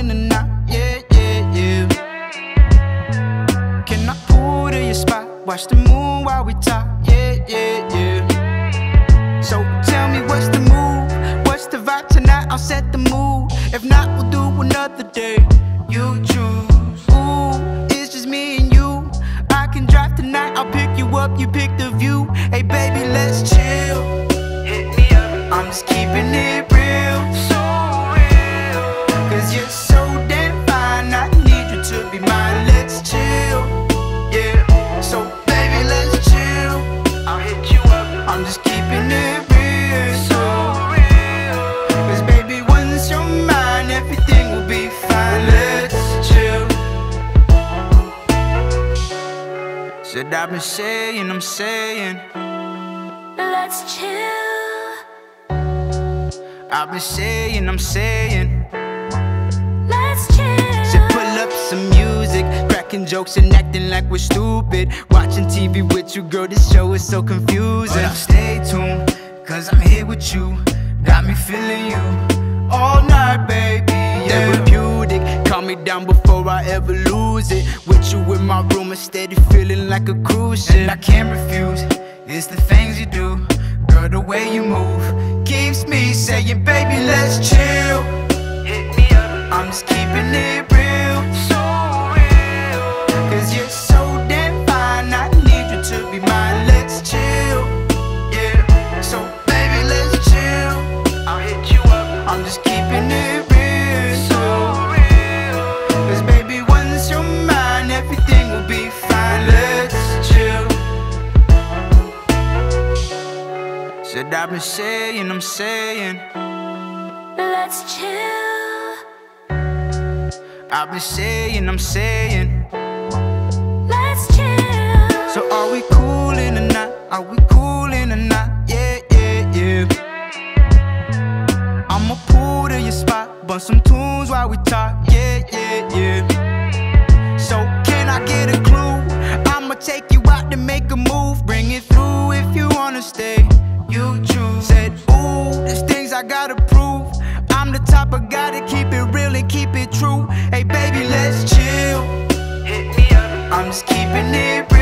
in or not? Yeah, yeah, yeah. Can I pull to your spot? Watch the moon while we talk. Yeah, yeah, yeah. So tell me what's the move? What's the vibe tonight? I'll set the mood. If not, we'll do another day. You choose. Ooh, it's just me and you. I can drive tonight, I'll pick you up, you pick the view. Hey baby, let's chill. Hit me up. I'm just keeping it real, so real. Cause you're so damn fine, I need you to be mine. Let's chill, yeah. So baby, let's chill. I'll hit you up. I'm just keeping it real, so real. Cause baby, once you're mine, everything will be fine. Let's chill. Said I've been saying, I'm saying, let's chill. I've been saying, I'm saying, let's chill. said pull up some music, cracking jokes and acting like we're stupid. Watching TV with you, girl, this show is so confusing. But stay tuned, cause I'm here with you. Got me feeling you all night, baby, yeah. Therapeutic, calm me down before I ever lose it. With you in my room, I'm steady feeling like a cruise ship. And I can't refuse, it's the things you do. Girl, the way you move keeps me saying, baby, let's chill. Hit me up. I'm just keeping it real, so real. Cause you're so damn fine, I need you to be mine. Let's chill, yeah. So baby, let's chill. I'll hit you up. I'm just keeping it real, so real. Cause baby, once you're mine, everything will be fine. Let's chill. Said I've been saying, I'm saying, Let's chill. I've been saying, I'm saying, Let's chill. so are we coolin' or not? Are we coolin' or not? Yeah, yeah, yeah. I'ma pull to your spot, bump some tunes while we talk. Yeah, yeah, yeah. So can I get a clue? I'ma take you out to make a move. Bring it through if you wanna stay. You choose. Said, ooh, there's things I gotta prove. I'm the type of guy to keep it real and keep it true. Hey baby, let's chill. Hit me up. I'm just keeping it